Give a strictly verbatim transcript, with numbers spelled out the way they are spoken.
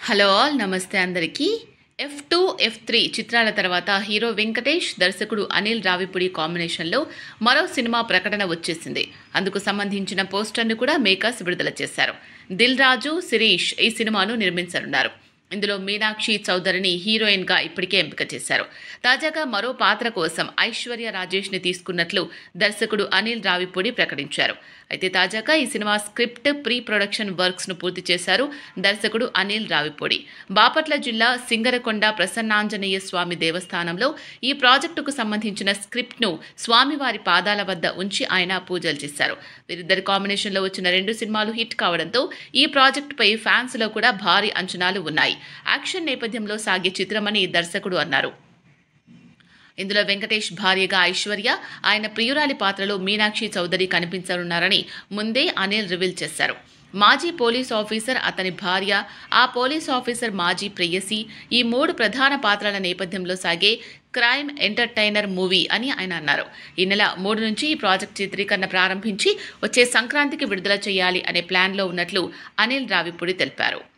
Hello all నమస్తే అందరికీ. F two F three చిత్రాల తర్వాత హీరో వెంకటేష్, దర్శకుడు అనిల్ రావిపూడి కాంబినేషన్లో మరో సినిమా ప్రకటన వచ్చేసింది. అందుకు సంబంధించిన పోస్టర్ను కూడా మేకర్స్ విడుదల చేశారు. దిల్ రాజు, శిరీష్ ఈ సినిమాను నిర్మించనున్నారు. ఇందులో మీనాక్షి చౌదరిని హీరోయిన్గా ఇప్పటికే ఎంపిక చేశారు. తాజాగా మరో పాత్ర కోసం ఐశ్వర్య రాజేష్ని తీసుకున్నట్లు దర్శకుడు అనిల్ రావిపూడి ప్రకటించారు. అయితే తాజాగా ఈ సినిమా స్క్రిప్ట్, ప్రీ ప్రొడక్షన్ వర్క్స్ను పూర్తి చేశారు దర్శకుడు అనిల్ రావిపూడి. బాపట్ల జిల్లా సింగరకొండ ప్రసన్నాంజనేయ స్వామి దేవస్థానంలో ఈ ప్రాజెక్టుకు సంబంధించిన స్క్రిప్ట్ను స్వామివారి పాదాల వద్ద ఉంచి ఆయన పూజలు చేశారు. వీరిద్దరి కాంబినేషన్లో వచ్చిన రెండు సినిమాలు హిట్ కావడంతో ఈ ప్రాజెక్టుపై ఫ్యాన్స్లో కూడా భారీ అంచనాలు ఉన్నాయి. యాక్షన్ నేపథ్యంలో సాగే చిత్రమని దర్శకుడు అన్నారు. ఇందులో వెంకటేష్ భార్యగా ఐశ్వర్య, ఆయన ప్రియురాలి పాత్రలో మీనాక్షి చౌదరి కనిపించనున్నారని ముందే అనిల్ రివీల్ చేశారు. మాజీ పోలీస్ ఆఫీసర్, అతని భార్య, ఆ పోలీస్ ఆఫీసర్ మాజీ ప్రేయసి, ఈ మూడు ప్రధాన పాత్రల నేపథ్యంలో సాగే క్రైమ్ ఎంటర్టైనర్ మూవీ అని ఆయన అన్నారు. ఈ నెల మూడు నుంచి ఈ ప్రాజెక్ట్ చిత్రీకరణ ప్రారంభించి వచ్చే సంక్రాంతికి విడుదల చేయాలి అనే ప్లాన్లో ఉన్నట్లు అనిల్ రావిపూడి తెలిపారు.